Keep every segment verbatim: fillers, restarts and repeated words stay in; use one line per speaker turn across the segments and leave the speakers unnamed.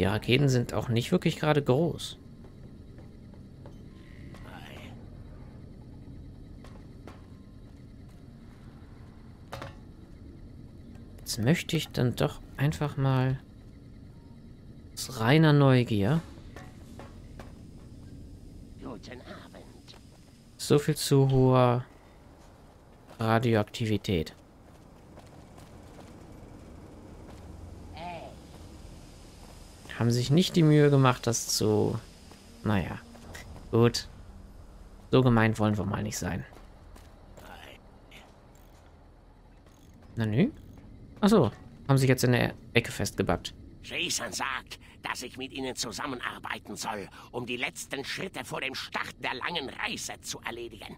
Die Raketen sind auch nicht wirklich gerade groß. Jetzt möchte ich dann doch einfach mal aus reiner Neugier.
Guten Abend.
So viel zu hoher Radioaktivität. Haben sich nicht die Mühe gemacht, das zu... Naja, gut. So gemein wollen wir mal nicht sein. Na nü? Achso, haben sich jetzt in der Ecke festgebackt.
Jason sagt, dass ich mit Ihnen zusammenarbeiten soll, um die letzten Schritte vor dem Start der langen Reise zu erledigen.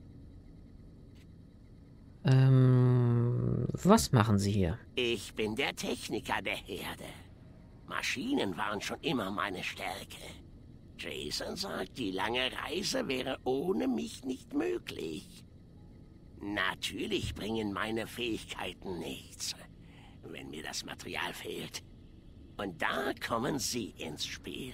Ähm, was machen Sie hier?
Ich bin der Techniker der Herde. Maschinen waren schon immer meine Stärke. Jason sagt, die lange Reise wäre ohne mich nicht möglich. Natürlich bringen meine Fähigkeiten nichts, wenn mir das Material fehlt. Und da kommen Sie ins Spiel.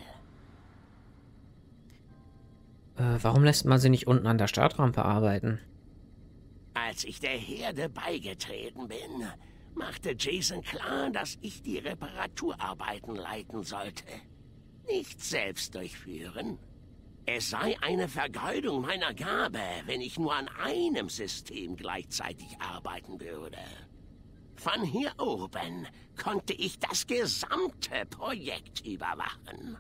Äh, warum lässt man sie nicht unten an der Startrampe arbeiten?
Als ich der Herde beigetreten bin, machte Jason klar, dass ich die Reparaturarbeiten leiten sollte. Nicht selbst durchführen. Es sei eine Vergeudung meiner Gabe, wenn ich nur an einem System gleichzeitig arbeiten würde. Von hier oben konnte ich das gesamte Projekt überwachen.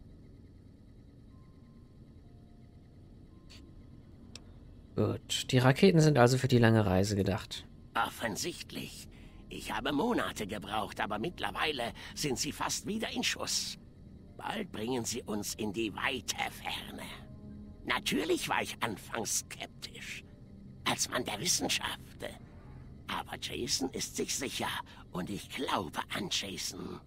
Gut, die Raketen sind also für die lange Reise gedacht.
Offensichtlich. Ich habe Monate gebraucht, aber mittlerweile sind sie fast wieder in Schuss. Bald bringen sie uns in die weite Ferne. Natürlich war ich anfangs skeptisch, als Mann der Wissenschaft. Aber Jason ist sich sicher und ich glaube an Jason.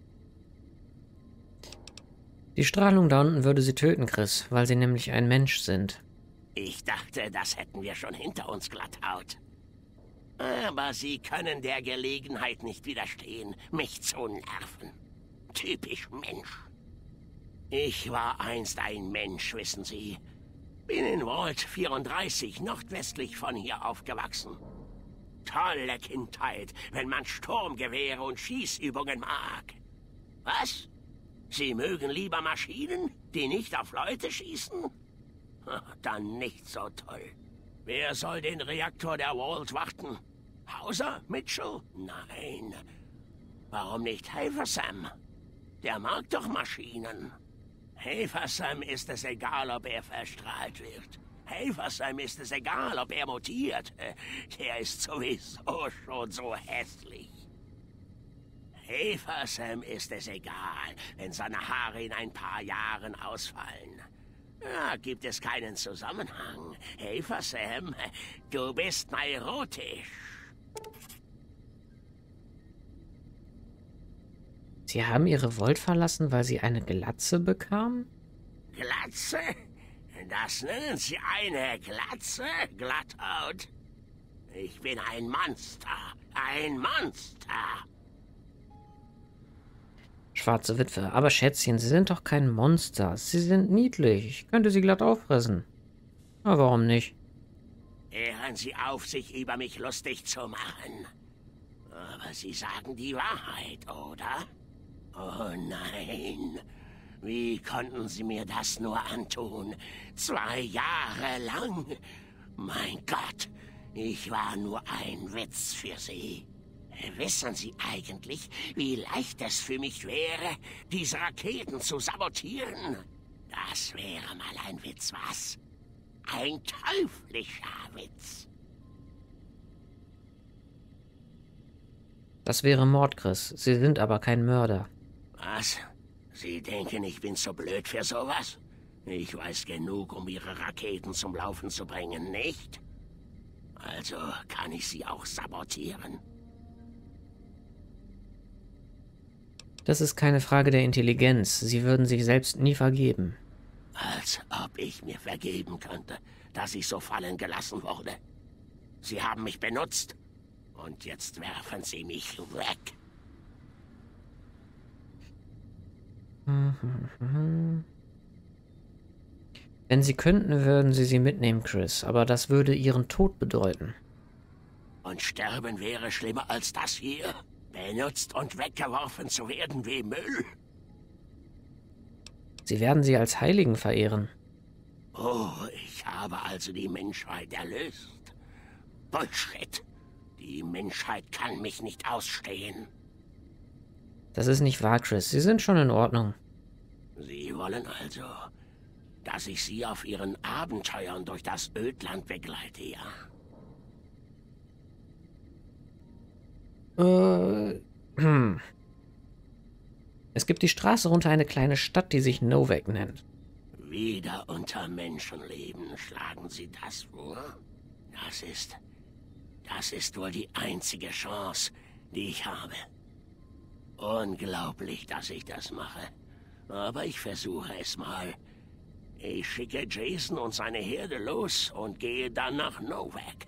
Die Strahlung da unten würde sie töten, Chris, weil sie nämlich ein Mensch sind.
Ich dachte, das hätten wir schon hinter uns glatthaut. Aber sie können der Gelegenheit nicht widerstehen, mich zu nerven. Typisch Mensch. Ich war einst ein Mensch, wissen Sie. Bin in Vault vierunddreißig, nordwestlich von hier aufgewachsen. Tolle Kindheit, wenn man Sturmgewehre und Schießübungen mag. Was? Sie mögen lieber Maschinen, die nicht auf Leute schießen? Dann nicht so toll. Wer soll den Reaktor der Vault warten? Hauser? Mitchell? Nein. Warum nicht Haversam? Der mag doch Maschinen. Haversam ist es egal, ob er verstrahlt wird. Haversam ist es egal, ob er mutiert. Der ist sowieso schon so hässlich. Haversam ist es egal, wenn seine Haare in ein paar Jahren ausfallen. Da gibt es keinen Zusammenhang. Haversam, du bist neurotisch.
Sie haben ihre Vault verlassen, weil sie eine Glatze bekamen?
Glatze? Das nennen Sie eine Glatze, Glatthaut? Ich bin ein Monster. Ein Monster.
Schwarze Witwe. Aber Schätzchen, Sie sind doch kein Monster. Sie sind niedlich. Ich könnte Sie glatt auffressen. Aber warum nicht?
Hören Sie auf, sich über mich lustig zu machen. Aber Sie sagen die Wahrheit, oder? Oh nein. Wie konnten Sie mir das nur antun? Zwei Jahre lang? Mein Gott, ich war nur ein Witz für Sie. Wissen Sie eigentlich, wie leicht es für mich wäre, diese Raketen zu sabotieren? Das wäre mal ein Witz, was? Ein teuflischer Witz.
Das wäre Mord, Chris. Sie sind aber kein Mörder.
Was? Sie denken, ich bin zu blöd für sowas? Ich weiß genug, um Ihre Raketen zum Laufen zu bringen, nicht? Also kann ich sie auch sabotieren.
Das ist keine Frage der Intelligenz. Sie würden sich selbst nie vergeben.
Als ob ich mir vergeben könnte, dass ich so fallen gelassen wurde. Sie haben mich benutzt. Und jetzt werfen Sie mich weg.
Wenn Sie könnten, würden Sie sie mitnehmen, Chris. Aber das würde Ihren Tod bedeuten.
Und sterben wäre schlimmer als das hier. Benutzt und weggeworfen zu werden wie Müll.
Sie werden sie als Heiligen verehren.
Oh, ich habe also die Menschheit erlöst. Bullshit. Die Menschheit kann mich nicht ausstehen.
Das ist nicht wahr, Chris. Sie sind schon in Ordnung.
Sie wollen also, dass ich Sie auf Ihren Abenteuern durch das Ödland begleite, ja?
Äh, hm. Es gibt die Straße runter eine kleine Stadt, die sich Novak nennt.
Wieder unter Menschenleben schlagen Sie das vor? Das ist... Das ist wohl die einzige Chance, die ich habe. Unglaublich, dass ich das mache. Aber ich versuche es mal. Ich schicke Jason und seine Herde los und gehe dann nach Novak.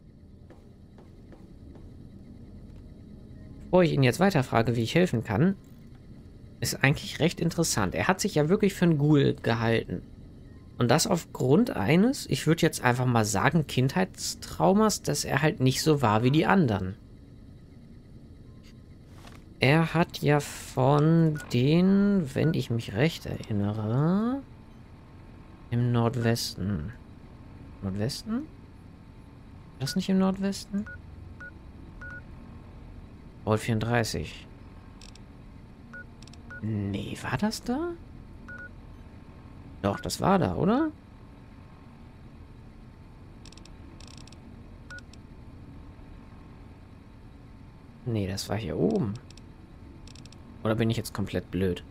Bevor ich ihn jetzt weiterfrage, wie ich helfen kann, ist eigentlich recht interessant. Er hat sich ja wirklich für einen Ghoul gehalten. Und das aufgrund eines, ich würde jetzt einfach mal sagen, Kindheitstraumas, dass er halt nicht so war wie die anderen. Er hat ja von den, wenn ich mich recht erinnere, im Nordwesten. Nordwesten? War das nicht im Nordwesten? Vault vierunddreißig. Nee, war das da? Doch, das war da, oder? Nee, das war hier oben. Oder bin ich jetzt komplett blöd?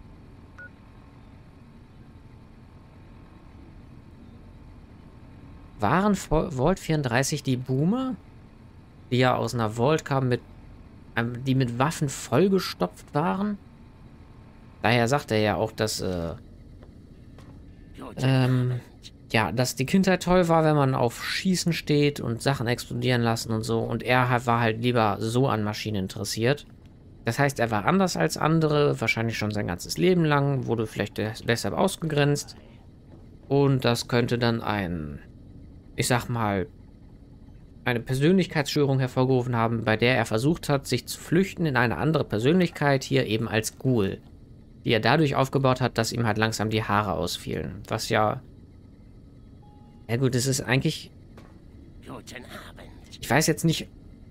Waren Vault vierunddreißig die Boomer? Die ja aus einer Vault kamen, mit, ähm, die mit Waffen vollgestopft waren? Daher sagt er ja auch, dass... Äh, Ähm, ja, dass die Kindheit toll war, wenn man auf Schießen steht und Sachen explodieren lassen und so. Und er war halt lieber so an Maschinen interessiert. Das heißt, er war anders als andere, wahrscheinlich schon sein ganzes Leben lang, wurde vielleicht deshalb ausgegrenzt. Und das könnte dann ein, ich sag mal, eine Persönlichkeitsstörung hervorgerufen haben, bei der er versucht hat, sich zu flüchten in eine andere Persönlichkeit, hier eben als Ghoul. Die er dadurch aufgebaut hat, dass ihm halt langsam die Haare ausfielen. Was ja... Ja gut, es ist eigentlich...
Guten Abend.
Ich weiß jetzt nicht,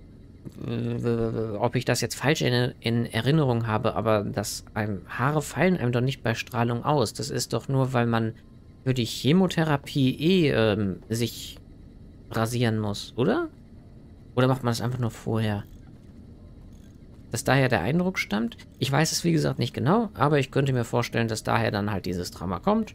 ob ich das jetzt falsch in, in Erinnerung habe, aber das einem, Haare fallen einem doch nicht bei Strahlung aus. Das ist doch nur, weil man für die Chemotherapie eh ähm, sich rasieren muss, oder? Oder macht man das einfach nur vorher? Dass daher der Eindruck stammt. Ich weiß es wie gesagt nicht genau, aber ich könnte mir vorstellen, dass daher dann halt dieses Drama kommt.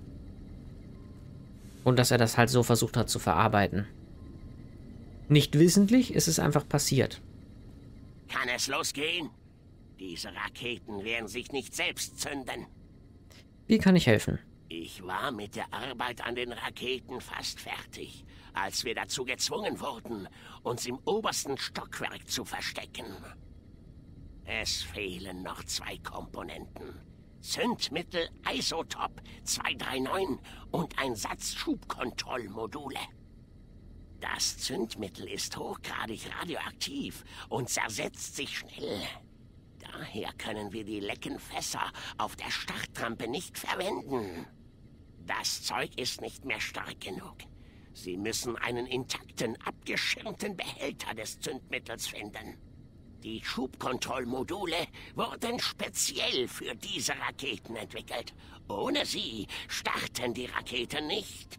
Und dass er das halt so versucht hat zu verarbeiten. Nicht wissentlich, ist es einfach passiert.
Kann es losgehen? Diese Raketen werden sich nicht selbst zünden.
Wie kann ich helfen?
Ich war mit der Arbeit an den Raketen fast fertig, als wir dazu gezwungen wurden, uns im obersten Stockwerk zu verstecken. Es fehlen noch zwei Komponenten. Zündmittel Isotop zwei drei neun und ein Satz Schubkontrollmodule. Das Zündmittel ist hochgradig radioaktiv und zersetzt sich schnell. Daher können wir die Leckenfässer auf der Startrampe nicht verwenden. Das Zeug ist nicht mehr stark genug. Sie müssen einen intakten, abgeschirmten Behälter des Zündmittels finden. Die Schubkontrollmodule wurden speziell für diese Raketen entwickelt. Ohne sie starten die Raketen nicht.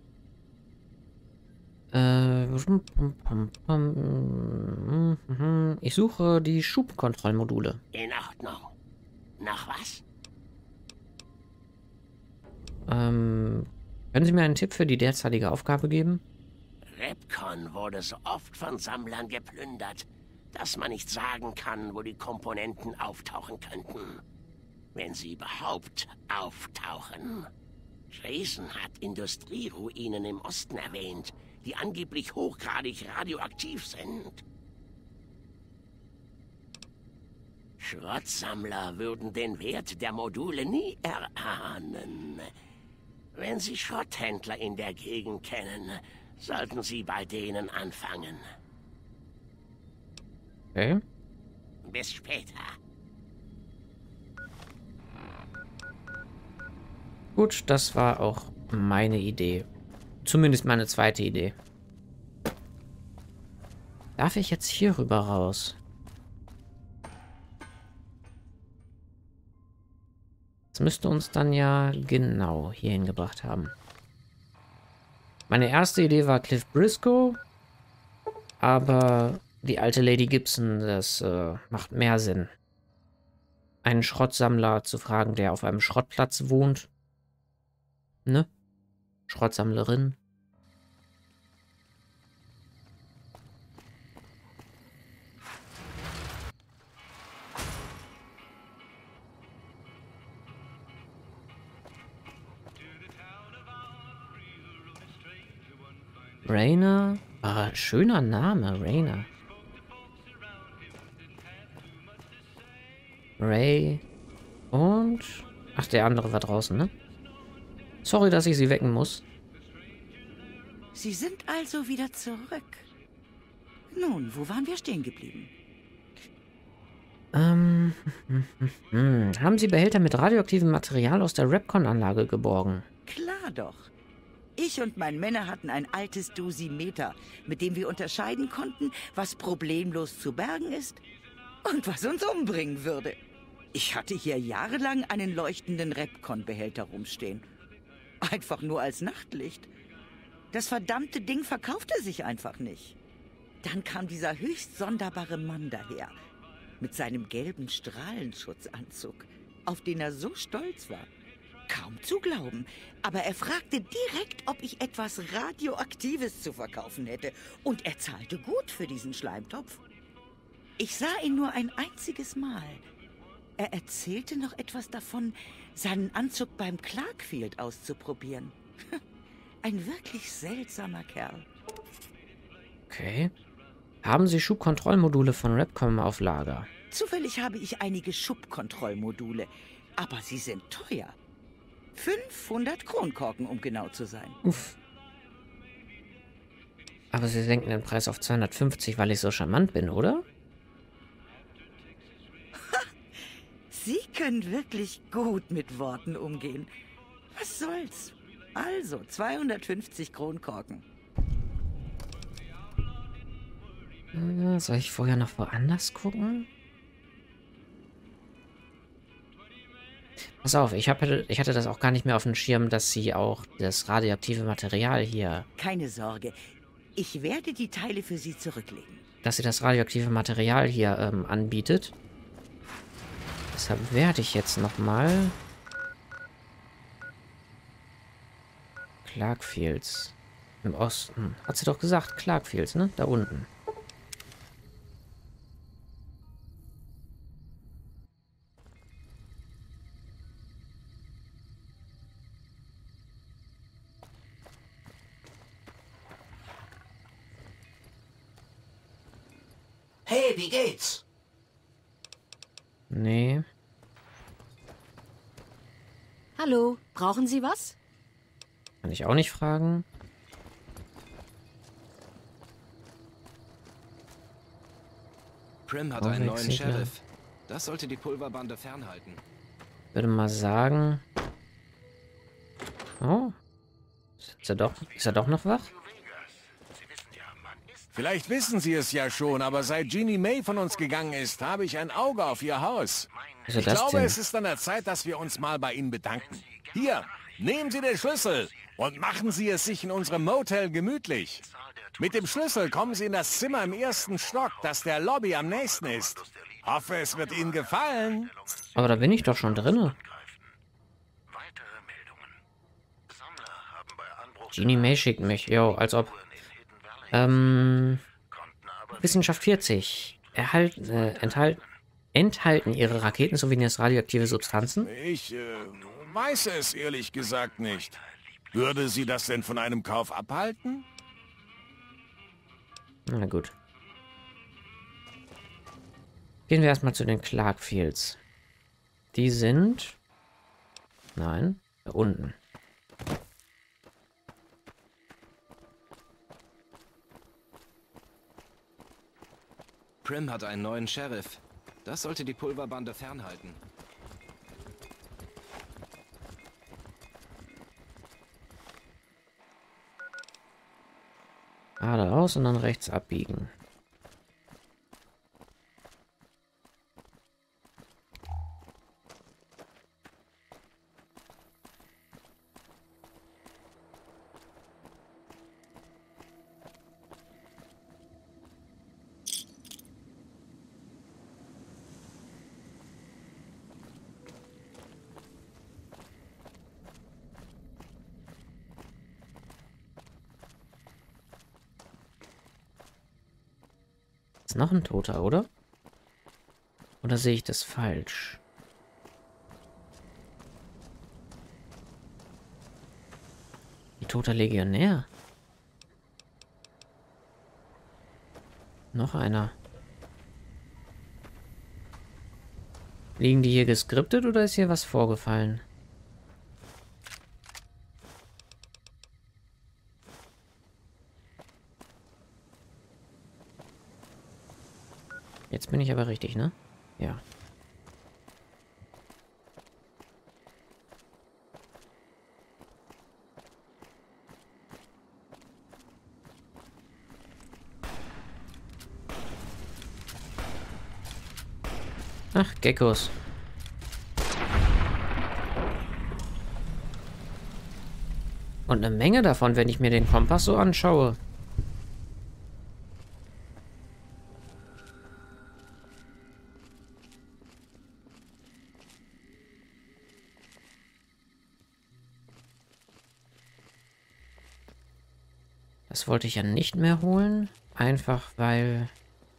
Äh, ich suche die Schubkontrollmodule.
In Ordnung. Nach was?
Ähm, können Sie mir einen Tipp für die derzeitige Aufgabe geben?
Repcon wurde so oft von Sammlern geplündert, dass man nicht sagen kann, wo die Komponenten auftauchen könnten. Wenn sie überhaupt auftauchen. Jason hat Industrieruinen im Osten erwähnt, die angeblich hochgradig radioaktiv sind. Schrottsammler würden den Wert der Module nie erahnen. Wenn Sie Schrotthändler in der Gegend kennen, sollten Sie bei denen anfangen.
Okay.
Bis später.
Gut, das war auch meine Idee. Zumindest meine zweite Idee. Darf ich jetzt hier rüber raus? Das müsste uns dann ja genau hierhin gebracht haben. Meine erste Idee war Cliff Briscoe, aber die alte Lady Gibson, das äh, macht mehr Sinn. Einen Schrottsammler zu fragen, der auf einem Schrottplatz wohnt. Ne? Schrottsammlerin. Rainer? Ah, schöner Name, Rainer. Ray. Und... Ach, der andere war draußen, ne? Sorry, dass ich sie wecken muss.
Sie sind also wieder zurück. Nun, wo waren wir stehen geblieben?
Ähm... Hm, haben Sie Behälter mit radioaktivem Material aus der Repcon-Anlage geborgen?
Klar doch. Ich und mein Männer hatten ein altes Dosimeter, mit dem wir unterscheiden konnten, was problemlos zu bergen ist und was uns umbringen würde. Ich hatte hier jahrelang einen leuchtenden Repcon-Behälter rumstehen. Einfach nur als Nachtlicht. Das verdammte Ding verkaufte sich einfach nicht. Dann kam dieser höchst sonderbare Mann daher, mit seinem gelben Strahlenschutzanzug, auf den er so stolz war. Kaum zu glauben, aber er fragte direkt, ob ich etwas Radioaktives zu verkaufen hätte. Und er zahlte gut für diesen Schleimtopf. Ich sah ihn nur ein einziges Mal. Er erzählte noch etwas davon, seinen Anzug beim Clarkfield auszuprobieren. Ein wirklich seltsamer Kerl.
Okay. Haben Sie Schubkontrollmodule von Repcon auf Lager?
Zufällig habe ich einige Schubkontrollmodule, aber sie sind teuer. fünfhundert Kronkorken, um genau zu sein.
Uff. Aber Sie senken den Preis auf zweihundertfünfzig, weil ich so charmant bin, oder?
Sie können wirklich gut mit Worten umgehen. Was soll's? Also, zweihundertfünfzig Kronkorken.
Äh, soll ich vorher noch woanders gucken? Pass auf, ich, hab, ich hatte das auch gar nicht mehr auf dem Schirm, dass sie auch das radioaktive Material hier...
Keine Sorge, ich werde die Teile für Sie zurücklegen.
Dass sie das radioaktive Material hier ähm, anbietet. Deshalb werde ich jetzt nochmal... Clarkfields. Im Osten. Hat sie doch gesagt, Clarkfields, ne? Da unten.
Hey, wie geht's?
Nee.
Hallo, brauchen Sie was?
Kann ich auch nicht fragen.
Prim hat
Oh,
einen neuen
Wechsel.
Sheriff. Das sollte die Pulverbande fernhalten.
Würde mal sagen... Oh. Ist er doch, ist er doch noch wach?
Vielleicht wissen Sie es ja schon, aber seit Jeannie May von uns gegangen ist, habe ich ein Auge auf Ihr Haus.
Was ist
Ich
das
glaube,
denn?
es ist an der Zeit, dass wir uns mal bei Ihnen bedanken. Hier, nehmen Sie den Schlüssel und machen Sie es sich in unserem Motel gemütlich. Mit dem Schlüssel kommen Sie in das Zimmer im ersten Stock, das der Lobby am nächsten ist. Hoffe, es wird Ihnen gefallen.
Aber da bin ich doch schon drinne. Jeannie May schickt mich. Jo, als ob. Ähm. Wissenschaft vierzig. Erhalten, äh, enthalten, enthalten ihre Raketen Souvenirs radioaktive Substanzen?
Ich äh, weiß es ehrlich gesagt nicht. Würde Sie das denn von einem Kauf abhalten?
Na gut. Gehen wir erstmal zu den Clarkfields. Die sind... Nein, da unten.
Prim hat einen neuen Sheriff. Das sollte die Pulverbande fernhalten.
Geradeaus und dann rechts abbiegen. Ist noch ein Toter, oder? Oder sehe ich das falsch? Die toter Legionär. Noch einer. Liegen die hier geskriptet oder ist hier was vorgefallen? Jetzt bin ich aber richtig, ne? Ja. Ach, Geckos. Und eine Menge davon, wenn ich mir den Kompass so anschaue. Das wollte ich ja nicht mehr holen. Einfach weil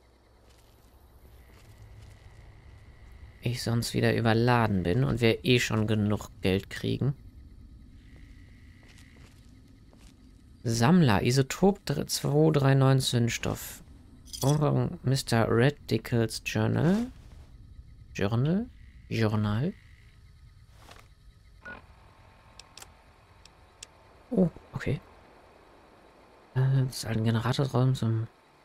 ich sonst wieder überladen bin und wir eh schon genug Geld kriegen. Sammler, Isotop zwei drei neun Zündstoff. Oh, Mister Radicals Journal. Journal? Journal. Oh, okay. Das ist ein Generatorraum zum...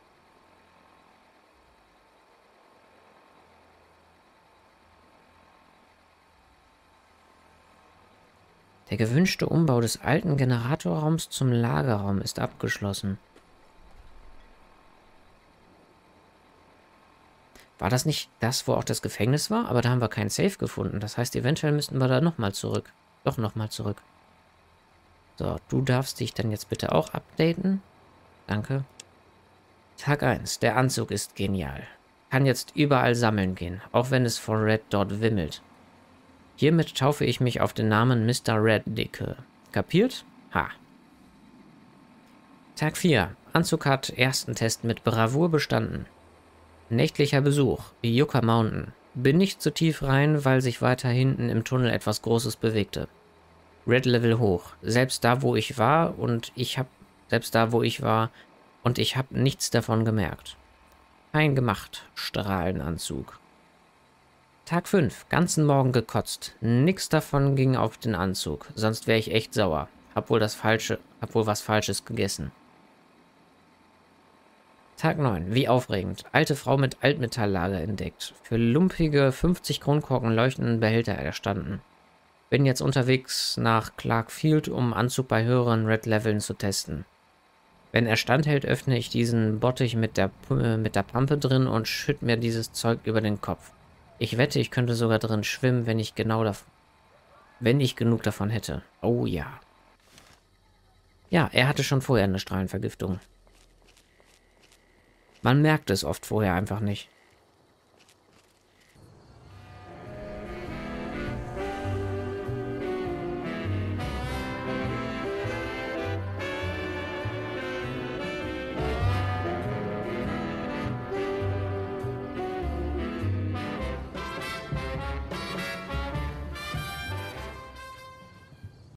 Der gewünschte Umbau des alten Generatorraums zum Lagerraum ist abgeschlossen. War das nicht das, wo auch das Gefängnis war? Aber da haben wir kein Safe gefunden. Das heißt, eventuell müssten wir da nochmal zurück. Doch nochmal zurück. So, du darfst dich dann jetzt bitte auch updaten. Danke. Tag eins. Der Anzug ist genial. Kann jetzt überall sammeln gehen, auch wenn es vor Red dort wimmelt. Hiermit taufe ich mich auf den Namen Mister Radical. Kapiert? Ha. Tag vier. Anzug hat ersten Test mit Bravour bestanden. Nächtlicher Besuch. Yucca Mountain. Bin nicht zu tief rein, weil sich weiter hinten im Tunnel etwas Großes bewegte. Red Level hoch. Selbst da, wo ich war und ich hab... Selbst da, wo ich war und ich hab nichts davon gemerkt. Fein gemacht. Strahlenanzug. Tag fünf. Ganzen Morgen gekotzt. Nix davon ging auf den Anzug. Sonst wäre ich echt sauer. Hab wohl das Falsche... Hab wohl was Falsches gegessen. Tag neun. Wie aufregend. Alte Frau mit Altmetalllager entdeckt. Für lumpige fünfzig Kronkorken leuchtenden Behälter erstanden. Bin jetzt unterwegs nach Clarkfield, um Anzug bei höheren Red-Leveln zu testen. Wenn er standhält, öffne ich diesen Bottich mit der, äh, mit der Pampe drin und schütt mir dieses Zeug über den Kopf. Ich wette, ich könnte sogar drin schwimmen, wenn ich genau davon, wenn ich genug davon hätte. Oh ja. Ja, er hatte schon vorher eine Strahlenvergiftung. Man merkt es oft vorher einfach nicht.